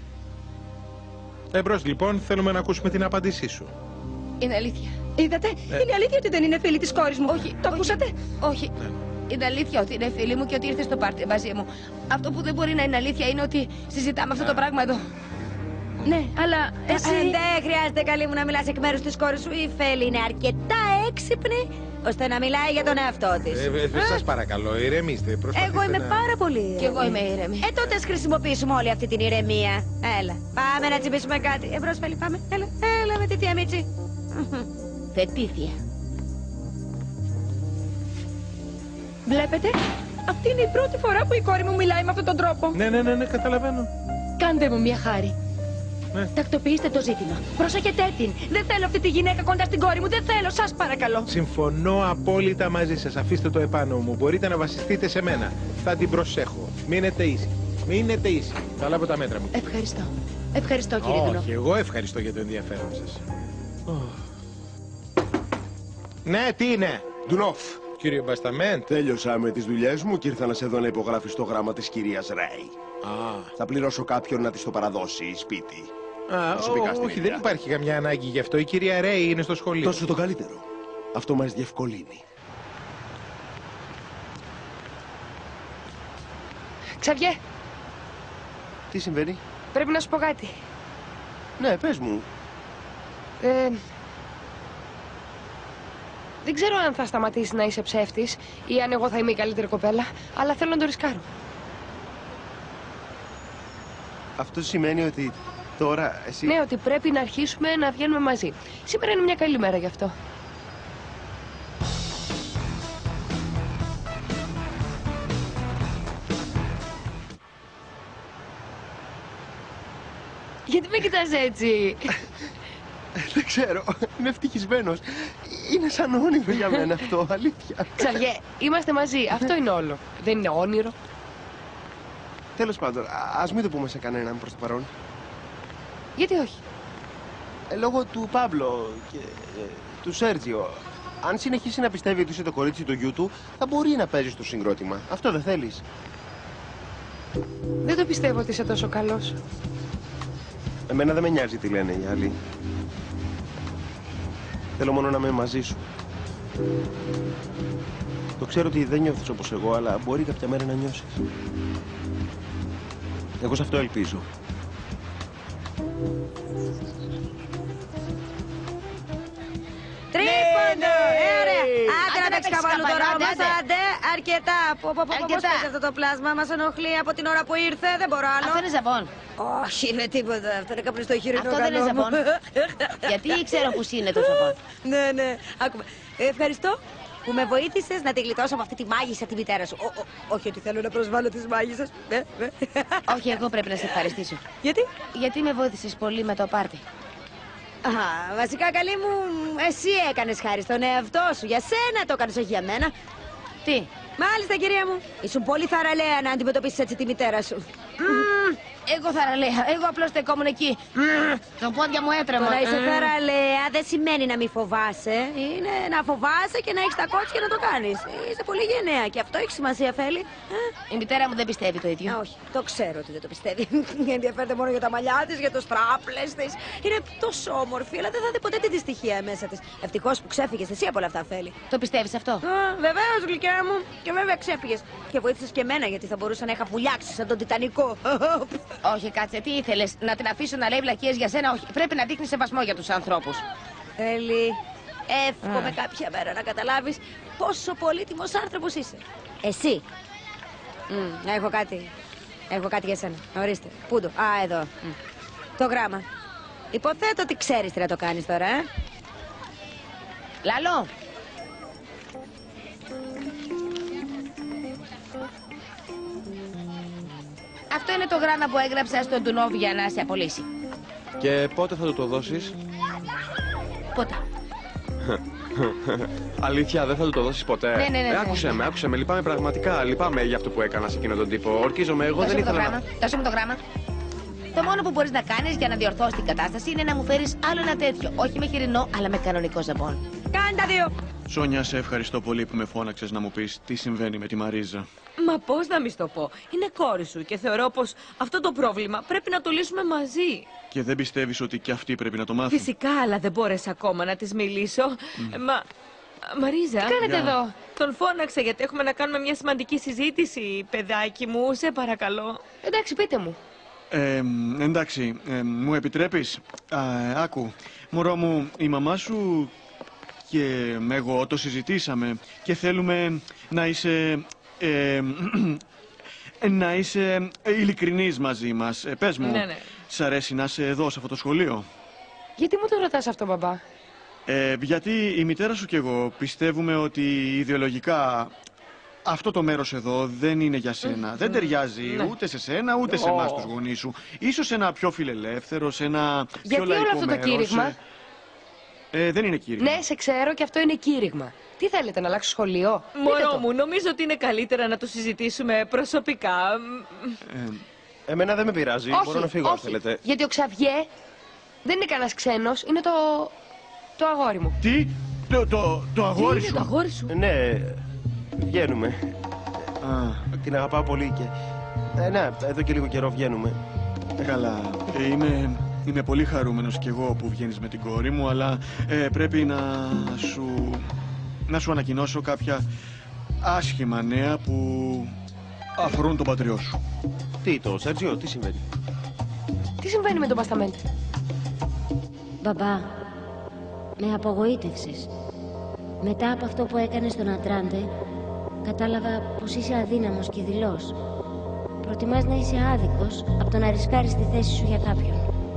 Εμπρός λοιπόν, θέλουμε να ακούσουμε την απάντησή σου. Είναι αλήθεια. Είδατε, είναι αλήθεια ότι δεν είναι φίλη της κόρης μου. Όχι. Το ακούσατε? Όχι. Είναι αλήθεια ότι είναι φίλη μου και ότι ήρθε στο πάρτι μαζί μου. Αυτό που δεν μπορεί να είναι αλήθεια είναι ότι συζητάμε αυτό το πράγμα εδώ. Ναι, αλλά εσύ... Δεν χρειάζεται, καλή μου, να μιλάς εκ μέρους της κόρης σου. Η Φέλη είναι αρκετά έξυπνη ώστε να μιλάει για τον εαυτό της. Σας παρακαλώ, ηρεμήστε. Εγώ είμαι πάρα πολύ ήρεμη. Κι εγώ είμαι ήρεμη. Τότε ας χρησιμοποιήσουμε όλη αυτή την ηρεμία. Έλα, πάμε να τσιμπήσουμε κάτι. Εμπρός, Φέλη, πάμε. Έλα με τη θεία Μίτσι. Φετίθια. Βλέπετε, αυτή είναι η πρώτη φορά που η κόρη μου μιλάει με αυτόν τον τρόπο. Ναι, καταλαβαίνω. Κάντε μου μια χάρη. Ναι. Τακτοποιήστε το ζήτημα. Προσέχετε την. Δεν θέλω αυτή τη γυναίκα κοντά στην κόρη μου. Δεν θέλω, σας παρακαλώ. Συμφωνώ απόλυτα μαζί σας. Αφήστε το επάνω μου. Μπορείτε να βασιστείτε σε μένα. Θα την προσέχω. Μείνετε ήσυχοι. Μείνετε ήσυχοι. Θα λάβω τα μέτρα μου. Ευχαριστώ. Ευχαριστώ, κύριε Ντουνόφ. Όχι, εγώ ευχαριστώ για το ενδιαφέρον σας. Ναι, τι είναι. Ντουνόφ. Κύριε Μπασταμέντ. Τέλειωσα με τις δουλειές μου και ήρθα να σε δω να υπογράφεις το γράμμα της κυρίας Ρέι. Θα πληρώσω κάποιον να της το παραδώσει σπίτι. Όχι, δεν υπάρχει καμιά ανάγκη γι' αυτό. Η κυρία Ρέι είναι στο σχολείο. Τόσο το καλύτερο. Αυτό μας διευκολύνει. Ξαβιέ, Τι συμβαίνει? πρέπει να σου πω κάτι. Ναι, πες μου. Δεν ξέρω αν θα σταματήσει να είσαι ψεύτης ή αν εγώ θα είμαι η καλύτερη κοπέλα, αλλά θέλω να το ρισκάρω. Αυτό σημαίνει ότι τώρα εσύ... Ναι, ότι πρέπει να αρχίσουμε να βγαίνουμε μαζί. Σήμερα είναι μια καλή μέρα γι' αυτό. Γιατί με κοιτάς έτσι? Δεν ξέρω. Είμαι ευτυχισμένος. Είναι σαν όνειρο για μένα αυτό, αλήθεια. Ξαβιέ, είμαστε μαζί. Αυτό είναι όλο. Δεν είναι όνειρο. Τέλος πάντων, ας μην το πούμε σε κανέναν προς το παρόν. Γιατί όχι? Λόγω του Παύλο και του Σέρτζιο. Αν συνεχίσει να πιστεύει ότι είσαι το κορίτσι του γιού του, θα μπορεί να παίζει στο συγκρότημα. Αυτό δεν θέλεις? Δεν το πιστεύω ότι είσαι τόσο καλός. Εμένα δεν με νοιάζει τι λένε οι άλλοι. Θέλω μόνο να είμαι μαζί σου. Το ξέρω ότι δεν νιώθεις όπως εγώ, αλλά μπορεί κάποια μέρα να νιώσεις. Εγώ σε αυτό ελπίζω. Τρίποντο! Ωραία! Άντε να παίξει καβάλου τώρα όμως, άντε! Αρκετά! Πώς παίζει αυτό το πλάσμα, μας ενοχλεί από την ώρα που ήρθε, δεν μπορώ άλλο. Αυτό είναι ζαμπόν. Όχι, είναι τίποτα, αυτό είναι καπνιστό χοιρινό. Αυτό δεν είναι ζαμπόν. Γιατί ξέρω που είναι το ζαμπόν. Ναι, άκουμε. Ευχαριστώ που με βοήθησες να τη γλιτώσω από αυτή τη μάγισσα τη μητέρα σου. Όχι ότι θέλω να προσβάλλω τις μάγισσες. Όχι, εγώ πρέπει να σε ευχαριστήσω. Γιατί? Γιατί με βοήθησες πολύ με το πάρτι. Βασικά, καλή μου, εσύ έκανες χάρη στον εαυτό σου. Για σένα το έκανες, όχι για μένα. Τι? Μάλιστα, κυρία μου. Ήσουν πολύ θαραλέα να αντιμετωπίσεις έτσι τη μητέρα σου. Εγώ θαραλέα. Εγώ απλώς στεκόμουν εκεί. Τα πόδια μου έτρεμα. Το να είσαι θαραλέα δεν σημαίνει να μην φοβάσαι. Είναι να φοβάσαι και να έχεις τα κότσια και να το κάνεις. Είσαι πολύ γενναία και αυτό έχει σημασία, Φέλη. Η μητέρα μου δεν πιστεύει το ίδιο. Όχι, το ξέρω ότι δεν το πιστεύει. Ενδιαφέρεται μόνο για τα μαλλιά της, για τους τράπλες της. Είναι τόσο όμορφη, αλλά δεν θα δει ποτέ τη δυστυχία μέσα της. Ευτυχώς που ξέφυγες εσύ από όλα αυτά, Φέλη. Το πιστεύεις αυτό? Βεβαίως, γλυκιά μου. Και βέβαια ξέφυγες. Και βοήθησες και εμένα, γιατί θα μπορούσα να είχα πουλιάξει σαν τον Τιτανικό. Όχι, κάτσε, τι ήθελες, να την αφήσω να λέει βλακίες για σένα? Όχι, πρέπει να δείχνει σεβασμό για τους ανθρώπους. Θέλει. Εύχομαι κάποια μέρα να καταλάβεις πόσο πολύτιμος άνθρωπος είσαι. Εσύ. Έχω κάτι. Έχω κάτι για σένα. Ορίστε. Πού το? Εδώ. Το γράμμα. Υποθέτω ότι ξέρεις τι να το κάνεις τώρα, Λαλό. Αυτό είναι το γράμμα που έγραψα στον Ντουνόβ για να σε απολύσει. Και πότε θα του το δώσεις? Πότε? Αλήθεια, δεν θα του το δώσεις ποτέ? Ναι. Άκουσε με, λυπάμαι πραγματικά. Λυπάμαι για αυτό που έκανα σε εκείνον τον τύπο. Ορκίζομαι, εγώ δεν ήθελα να... Δώσε μου το γράμμα. Το μόνο που μπορείς να κάνεις για να διορθώσεις την κατάσταση είναι να μου φέρεις άλλο ένα τέτοιο. Όχι με χοιρινό, αλλά με κανονικό ζαμπόν. Κάνε τα δύο. Σόνια, σε ευχαριστώ πολύ που με φώναξες να μου πεις τι συμβαίνει με τη Μαρίζα. Μα πώς να μη στο πω. Είναι κόρη σου και θεωρώ πως αυτό το πρόβλημα πρέπει να το λύσουμε μαζί. Και δεν πιστεύεις ότι κι αυτή πρέπει να το μάθει? Φυσικά, αλλά δεν μπόρεσα ακόμα να της μιλήσω. Μαρίζα. Τι κάνετε εδώ? Τον φώναξα γιατί έχουμε να κάνουμε μια σημαντική συζήτηση, παιδάκι μου. Σε παρακαλώ. Εντάξει, πείτε μου. Εντάξει, μου επιτρέπεις? Άκου, μωρό μου, η μαμά σου και εγώ το συζητήσαμε και θέλουμε να είσαι... να είσαι ειλικρινής μαζί μας. Πες μου, ναι. Σ' αρέσει να είσαι εδώ σε αυτό το σχολείο? Γιατί μου το ρωτάς αυτό, μπαμπά? Γιατί η μητέρα σου και εγώ πιστεύουμε ότι ιδεολογικά αυτό το μέρος εδώ δεν είναι για σένα. Δεν ταιριάζει ούτε σε σένα ούτε σε εμάς τους γονείς σου. Ίσως ένα πιο φιλελεύθερο, σε ένα πιο λαϊκό όλο αυτό το μέρος. κήρυγμα? Δεν είναι κήρυγμα. Ναι, σε ξέρω και αυτό είναι κήρυγμα. Τι θέλετε, να αλλάξω σχολείο? Μωρό μου, νομίζω ότι είναι καλύτερα να το συζητήσουμε προσωπικά. Εμένα δεν με πειράζει. Όχι, Μπορώ να φύγω αν θέλετε. Γιατί ο Ξαβιέ δεν είναι κανένας ξένος, είναι το αγόρι μου. Τι? Το αγόρι είναι σου? το αγόρι σου? Ναι, βγαίνουμε. Την αγαπάω πολύ και... ναι, εδώ και λίγο καιρό βγαίνουμε. Καλά. Είμαι πολύ χαρούμενος κι εγώ που βγαίνεις με την κόρη μου, αλλά πρέπει να σου ανακοινώσω κάποια άσχημα νέα που αφορούν τον πατριό σου. Τι το, Σέρτζιο, τι συμβαίνει? Τι συμβαίνει με τον Μπασταμέντε? Μπαμπά, με απογοήτευσες. Μετά από αυτό που έκανες στον Ατράντε, κατάλαβα πως είσαι αδύναμος και δειλός. Προτιμάς να είσαι άδικος από το να ρισκάρεις τη θέση σου για κάποιον.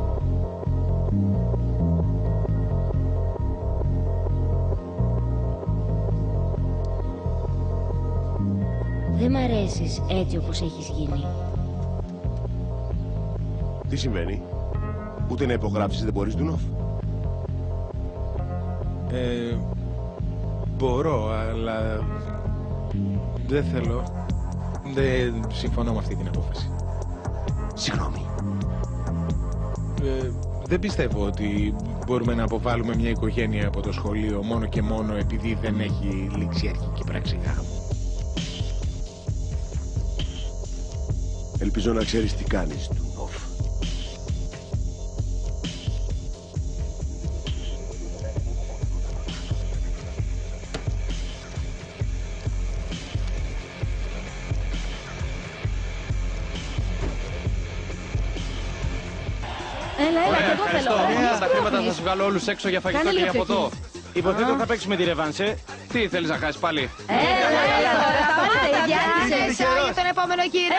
Δεν μ' αρέσεις έτσι όπως έχεις γίνει. Τι συμβαίνει? Ούτε να υπογράψεις δεν μπορείς, Ντουνόφ? Μπορώ, αλλά δεν θέλω. Δεν συμφωνώ με αυτή την απόφαση. Συγγνώμη. Δεν πιστεύω ότι μπορούμε να αποβάλουμε μια οικογένεια από το σχολείο μόνο και μόνο επειδή δεν έχει λήξει αρχική πράξη γάμου. Ελπίζω να ξέρεις τι κάνεις, Ντουνόφ. Έλα, και εγώ θέλω. Τα χρήματα θα σας βγάλω όλους έξω για φαγητό και για ποτό. Υποθέτω θα παίξουμε τη ρεβάνσε. Τι θέλεις να χάσεις πάλι? Έλα, σταμάτα, διάλυσες για τον επόμενο γύρο.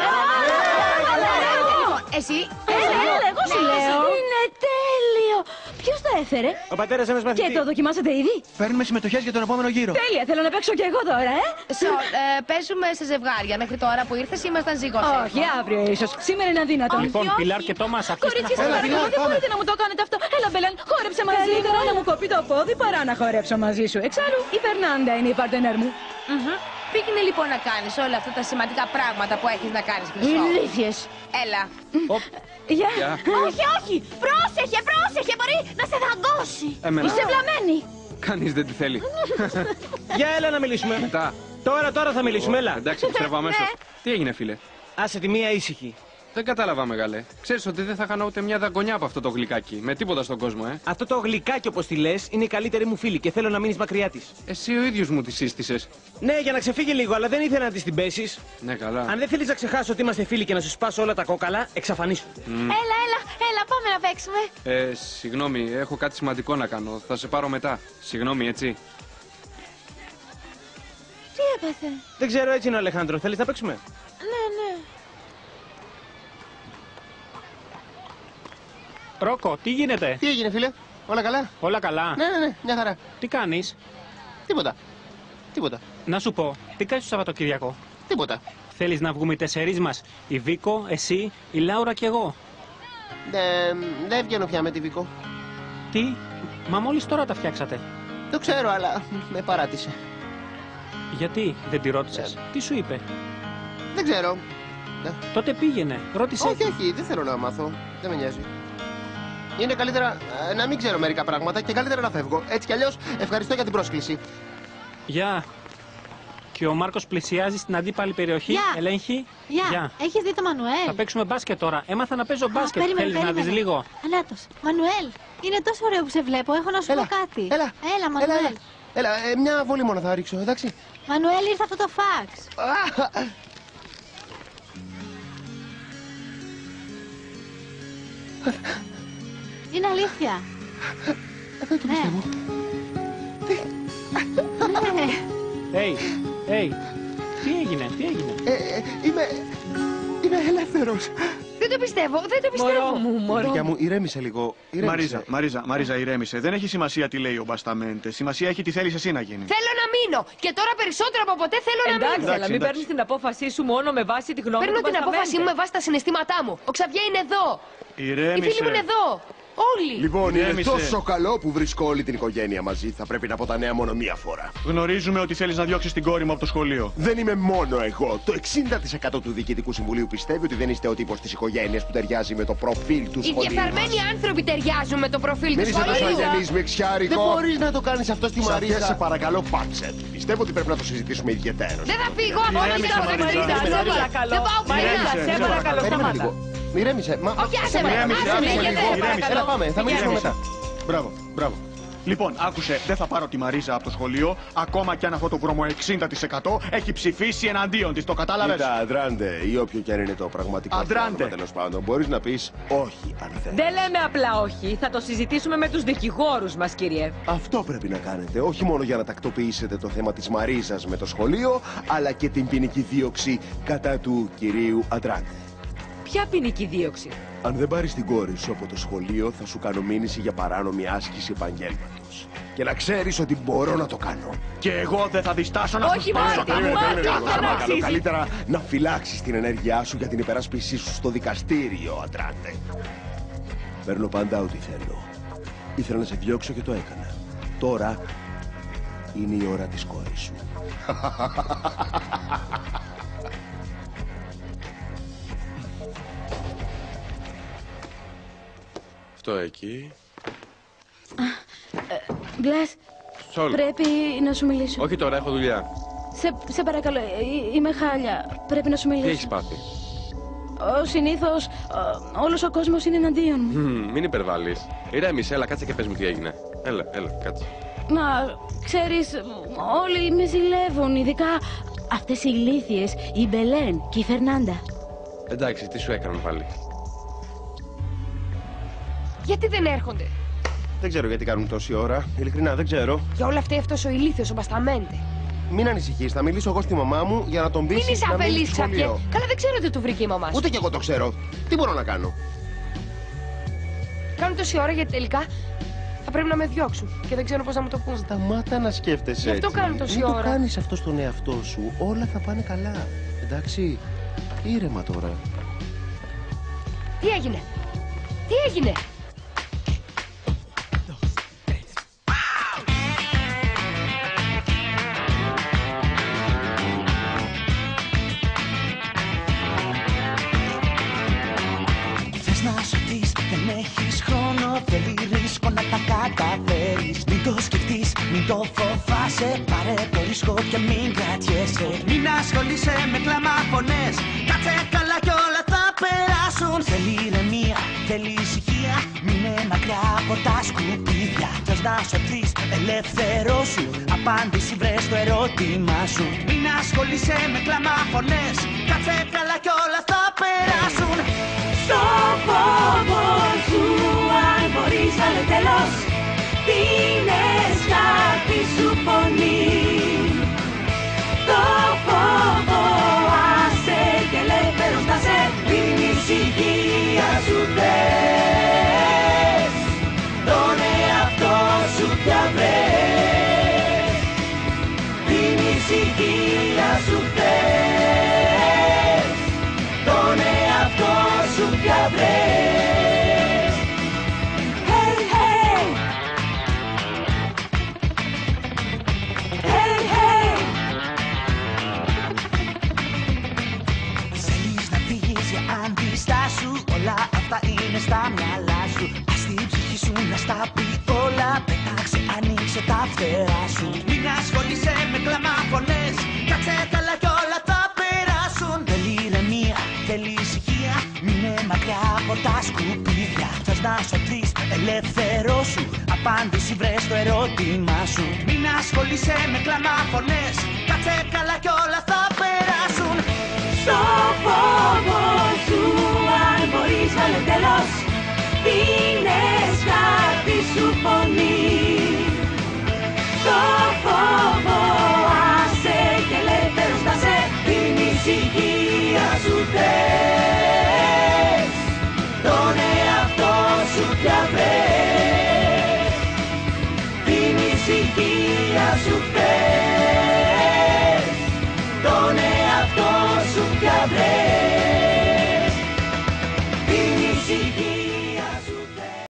Εσύ. Έλα, εγώ σου λέω. Είναι τέλειο. Ποιος το έφερε? Ο πατέρας ένας μαθητής. Και το δοκιμάσατε ήδη? Παίρνουμε συμμετοχές για τον επόμενο γύρο. Τέλεια, θέλω να παίξω κι εγώ τώρα, Παίζουμε σε ζευγάρια. Μέχρι τώρα που ήρθες ήμασταν ζυγός. Όχι, αύριο ίσως. Σήμερα είναι αδύνατο. Λοιπόν, Πιλάρ και Τόμας, αφήστε Κορίτσια, να σας παρακαλώ, δεν μπορείτε να μου το κάνετε αυτό. Έλα, Μπελάν, χόρεψε μαζί. Καλύτερα να μου κοπεί το πόδι παρά να χορέψω μαζί σου. Εξάλλου, η Φερνάντα είναι η παρτενέρ μου. Πήγαινε λοιπόν να κάνεις όλα αυτά τα σημαντικά πράγματα που έχεις να κάνεις, Χρυσό. Ηλίθιες. Έλα. Γεια. Όχι, όχι! Πρόσεχε, πρόσεχε! Μπορεί να σε δαγκώσει! Εμένα. Είσαι βλαμμένη! Κανείς δεν τη θέλει. Για έλα να μιλήσουμε. Μετά. Τώρα θα μιλήσουμε, έλα. Εντάξει, πιστεύω αμέσως. Τι έγινε, φίλε? Άσε τη μία ήσυχη. Δεν κατάλαβα, μεγάλε. Ξέρεις ότι δεν θα κάνω ούτε μια δαγκονιά από αυτό το γλυκάκι. Με τίποτα στον κόσμο, Αυτό το γλυκάκι, όπως τη λες, είναι η καλύτερη μου φίλη και θέλω να μείνεις μακριά της. Εσύ ο ίδιος μου τη σύστησες. Ναι, για να ξεφύγει λίγο, αλλά δεν ήθελα να της την πέσεις. Ναι, καλά. Αν δεν θέλεις να ξεχάσω ότι είμαστε φίλοι και να σου σπάσω όλα τα κόκαλα, εξαφανίσου. Έλα, πάμε να παίξουμε. Συγγνώμη, έχω κάτι σημαντικό να κάνω. Θα σε πάρω μετά. Συγγνώμη, έτσι. Τι έπαθε? Δεν ξέρω, έτσι είναι ο Αλεχάνδρο. Θέλεις να παίξουμε? Ναι. Ρόκο, τι γίνεται? Τι έγινε, φίλε? Όλα καλά? Όλα καλά. Ναι, μια χαρά. Τι κάνεις? Τίποτα. Να σου πω, τι κάνεις το Σαββατοκύριακο? Τίποτα. Θέλεις να βγούμε οι τεσσερείς μας? Η Βίκο, εσύ, η Λάουρα και εγώ. Δεν βγαίνω πια με τη Βίκο. Τι? Μα μόλις τώρα τα φτιάξατε. Το ξέρω, αλλά με παράτησε. Γιατί δεν τη ρώτησες? Τι σου είπε? Δεν ξέρω. Τότε πήγαινε, ρώτησε. Όχι, δεν θέλω να μάθω. Δεν με νοιάζει. Είναι καλύτερα να μην ξέρω μερικά πράγματα και καλύτερα να φεύγω. Έτσι κι αλλιώς, ευχαριστώ για την πρόσκληση. Γεια. Και ο Μάρκος πλησιάζει στην αντίπαλη περιοχή. Γεια. Ελέγχει. Γεια. Έχεις δει το Μανουέλ? Θα παίξουμε μπάσκετ τώρα. Έμαθα να παίζω μπάσκετ. Θέλεις να δεις λίγο? Ανάτος. Μανουέλ, είναι τόσο ωραίο που σε βλέπω. Έχω να σου πω κάτι. Έλα, Μανουέλ. Έλα, μια βολή μόνο θα ρίξω, εντάξει. Μανουέλ, ήρθε αυτό το φάξ. Είναι αλήθεια. Δεν το πιστεύω. Τι έγινε? Είμαι ελεύθερος. Δεν το πιστεύω, δεν το πιστεύω. Μωρό μου, ηρέμησε λίγο. Μαρίζα, ηρέμησε. Δεν έχει σημασία τι λέει ο Μπασταμέντε. Σημασία έχει τι θέλεις εσύ να γίνει. Θέλω να μείνω. Και τώρα περισσότερο από ποτέ θέλω να μείνω. Εντάξει, αλλά μην παίρνεις την απόφασή σου μόνο με βάση τη γνώμη του Παίρνω την απόφασή μου με βάση τα συναισθήματά μου. Ο Ξαβιέ είναι εδώ. Ηρέμησε. Οι φίλοι μου είναι εδώ. Όλοι. Λοιπόν, είναι τόσο καλό που βρίσκω όλη την οικογένεια μαζί. Θα πρέπει να πω τα νέα μόνο μία φορά. Γνωρίζουμε ότι θέλεις να διώξεις την κόρη μου από το σχολείο. Δεν είμαι μόνο εγώ. Το 60% του Διοικητικού Συμβουλίου πιστεύει ότι δεν είστε ο τύπος της οικογένειας που ταιριάζει με το προφίλ του σχολείου. Οι διεφθαρμένοι άνθρωποι ταιριάζουν με το προφίλ του σχολείου. Μην είσαι αγενής με εξιάρικο. Δεν μπορείς να το κάνεις αυτό στη Μαρίζα. Σε παρακαλώ, πάψε. Πιστεύω ότι πρέπει να το συζητήσουμε ιδιαιτέρως. Δεν θα φύγω από όλα αυτά. Δεν πάω πουθενά. Σε παρακαλώ, σταμάτα. Ηρέμησε. Όχι, άσε με. Έλα, πάμε. Θα μιλήσουμε μετά. Μπράβο. Λοιπόν, άκουσε, δεν θα πάρω τη Μαρίζα από το σχολείο, ακόμα κι αν αυτό το βρώμο 60% έχει ψηφίσει εναντίον της. Το κατάλαβες? Κοίτα, Αντράντε, ή όποιο και αν είναι το πραγματικό πράγμα, τέλος πάντων, μπορείς να πεις όχι αν θέλεις. Δεν λέμε απλά όχι. Θα το συζητήσουμε με τους δικηγόρους μας, κύριε. Αυτό πρέπει να κάνετε. Όχι μόνο για να τακτοποιήσετε το θέμα της Μαρίζας με το σχολείο, αλλά και την ποινική δίωξη κατά του κυρίου Αντράντε. Ποια ποινική δίωξη? Αν δεν πάρεις την κόρη σου από το σχολείο, θα σου κάνω μήνυση για παράνομη άσκηση επαγγέλματος. Και να ξέρεις ότι μπορώ να το κάνω. Και εγώ δεν θα διστάσω να σου σπάσω. Παρακαλώ, καλύτερα να φυλάξεις την ενέργειά σου για την υπεράσπισή σου στο δικαστήριο, Αντράντε. Παίρνω πάντα ό,τι θέλω. Ήθελα να σε διώξω και το έκανα. Τώρα είναι η ώρα της κόρης σου. Αυτό εκεί. Μπλας, πρέπει να σου μιλήσω. Όχι τώρα, έχω δουλειά. Σε παρακαλώ, είμαι χάλια. Πρέπει να σου μιλήσω. Τι έχεις πάθει? Συνήθως, όλος ο κόσμος είναι εναντίον μου. Μην υπερβάλλεις. Ηρέμησε, έλα, κάτσε και πες μου τι έγινε. Έλα, κάτσε. Μα, ξέρεις, όλοι με ζηλεύουν, ειδικά αυτές οι ηλίθιες, η Μπελέν και η Φερνάντα. Εντάξει, τι σου έκαναν πάλι? Γιατί δεν έρχονται? Δεν ξέρω γιατί κάνουν τόση ώρα. Ειλικρινά δεν ξέρω. Για όλα αυτά αυτός ο ηλίθιος, ο Μπασταμέντε. Μην ανησυχείς, θα μιλήσω εγώ στη μαμά μου για να τον πείσει. Μην είσαι απελής, Ξαβιέ. Καλά, δεν ξέρω τι του βρήκε η μαμά σου. Ούτε κι εγώ το ξέρω. Τι μπορώ να κάνω? Κάνουν τόση ώρα γιατί τελικά θα πρέπει να με διώξουν και δεν ξέρω πώς να μου το πούν. Σταμάτα να σκέφτεσαι. Γι' αυτό κάνουν τόση ώρα. Μην το κάνεις αυτό στον εαυτό σου. Όλα θα πάνε καλά. Εντάξει. Ήρεμα τώρα. Τι έγινε? Τι έγινε? Δεν έχεις χρόνο, θέλει ρίσκο να τα καταφέρεις. Μην το σκεφτείς, μην το φοβάσαι. Πάρε το ρίσκο και μην κρατιέσαι. Μην ασχολείσαι με κλαμάφωνες. Κάτσε καλά κι όλα θα περάσουν. Θέλει ηρεμία, θέλει ησυχία. Μείνε μακριά από τα σκουπίδια. Θες να σωθείς, ελευθερώσου. Απάντηση βρες στο ερώτημά σου. Μην ασχολείσαι με κλαμάφωνες. Κάτσε καλά κι όλα θα περάσουν. Στο φόβο σου αν μπορείς να λέει τέλος. Δίνες κάτι σου φωνή. Το φόβο άσε και ελεύθερος να σε. Την ησυχία σου θες. Τον εαυτό σου πια βρες. Την ησυχία σου θες. Τον εαυτό σου πια βρες. Hey, hey. Hey, hey. Θέλεις να φύγεις για αντιστάσου. Όλα αυτά είναι στα μυαλά σου. Ας την ψυχή σου να στα πει όλα. Πέταξε, ανοίξε τα φτερά σου. Μην ασχολείσαι με κλαμάφωνες. Κάτσε καλά κι όλα θα περάσουν. Θέλει ηρεμία, θέλει ησυχία. Μείνε μακριά από τα σκουπίδια. Θες να σωθείς, ελευθερώσου. Απάντηση βρες στο ερώτημά σου. Μην ασχολείσαι με κλαμάφωνες. Κάτσε καλά κι όλα θα περάσουν. Στο φόβο σου αν μπορείς να λέει τέλος. Δίνες κάτι σου φωνή. Το φόβο άσε και ελεύθερος να σε. Την ησυχία σου θες. σου.